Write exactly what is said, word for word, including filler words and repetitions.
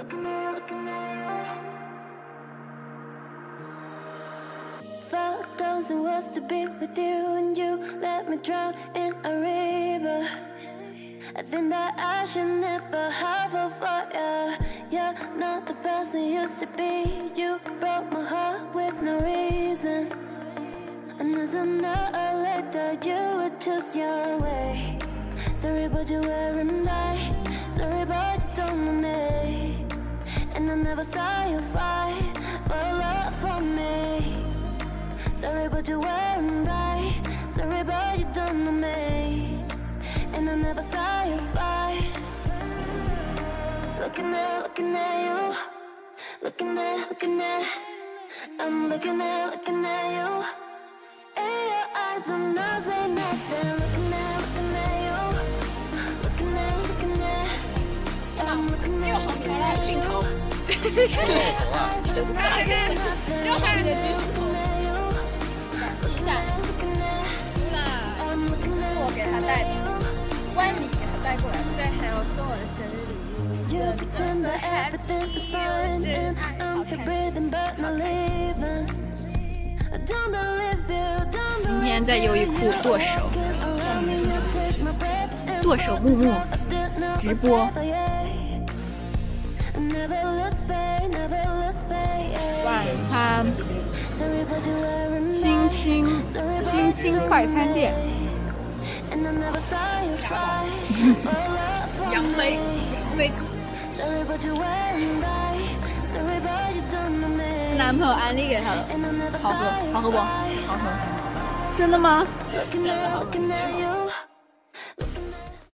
Felt thousand words to be with you, and you let me drown in a river. I think that I should never have a fire. You're not the person you used to be. You broke my heart with no reason. And as I know later, you would choose your way. Sorry, but you weren't right. Sorry, but you don't know me. And I never saw you fight for love for me. Sorry, but you weren't right. Sorry, but you don't know me. And I never saw you fight. Looking at, looking at you. Looking at, looking at. I'm looking at, looking at you. In your eyes, I'm not saying nothing. Looking at, looking at you. Looking at, looking at. I'm looking at, looking at you. 又还有点巨星头，展示一下。乌啦，这是我给他带的，万里给他带过来的。对，还有送我的生日礼物，真的 so happy， 我真爱。OK。 今天在优衣库剁手，剁手木木直播。晚餐，新青新青快餐店， 杨梅杨梅汁， 是男朋友安利给他的，好喝，好喝不？好喝。真的吗？ 真的好喝。